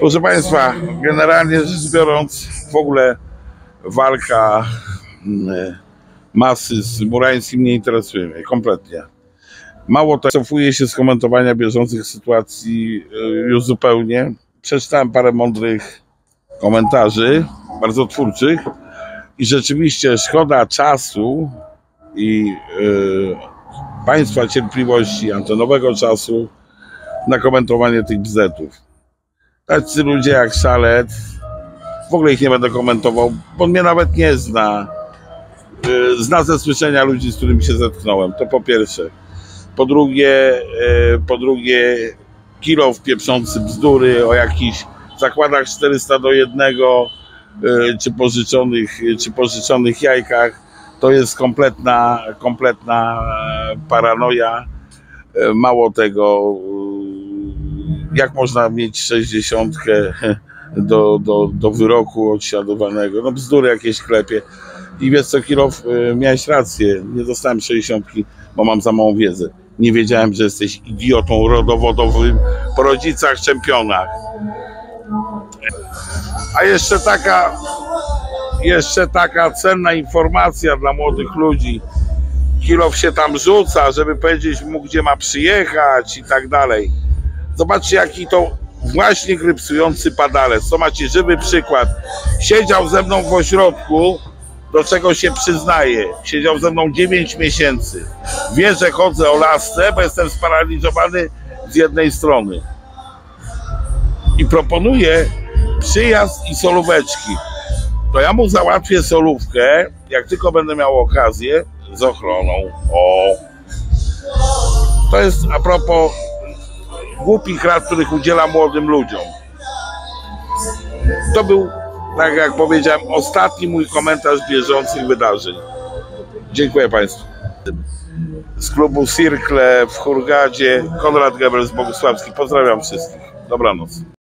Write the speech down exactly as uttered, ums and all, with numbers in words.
Proszę Państwa, generalnie rzecz biorąc, w ogóle walka masy z Murańskim nie interesuje mnie kompletnie. Mało to, cofuję się z komentowania bieżących sytuacji już zupełnie. Przeczytałem parę mądrych komentarzy, bardzo twórczych, i rzeczywiście szkoda czasu i yy, Państwa cierpliwości, antenowego czasu na komentowanie tych bzdetów. Tacy ludzie jak Szalet, w ogóle ich nie będę komentował, bo on mnie nawet nie zna. Yy, zna ze słyszenia ludzi, z którymi się zetknąłem, to po pierwsze. Po drugie, yy, po drugie kilo pieprzący bzdury o jakichś zakładach czterysta do jednego, yy, czy pożyczonych, czy pożyczonych jajkach. To jest kompletna, kompletna paranoja. Mało tego, jak można mieć sześćdziesiątkę do, do, do wyroku odsiadowanego? No bzdury jakieś klepie. I wiesz co, Kirow, miałeś rację, nie dostałem sześćdziesiątki, bo mam za małą wiedzę. Nie wiedziałem, że jesteś idiotą rodowodowym po rodzicach czempionach. A jeszcze taka... Jeszcze taka cenna informacja dla młodych ludzi. Kirow się tam rzuca, żeby powiedzieć mu, gdzie ma przyjechać i tak dalej. Zobaczcie, jaki to właśnie grypsujący padalec. To macie żywy przykład. Siedział ze mną w ośrodku, do czego się przyznaje. Siedział ze mną dziewięć miesięcy. Wie, że chodzę o lasce, bo jestem sparaliżowany z jednej strony. I proponuje przyjazd i solóweczki. To ja mu załatwię solówkę, jak tylko będę miał okazję, z ochroną. O! To jest a propos głupich rad, których udzielam młodym ludziom. To był, tak jak powiedziałem, ostatni mój komentarz bieżących wydarzeń. Dziękuję Państwu. Z klubu Circle w Hurgadzie, Konrad Gebel z Bogusławski. Pozdrawiam wszystkich. Dobranoc.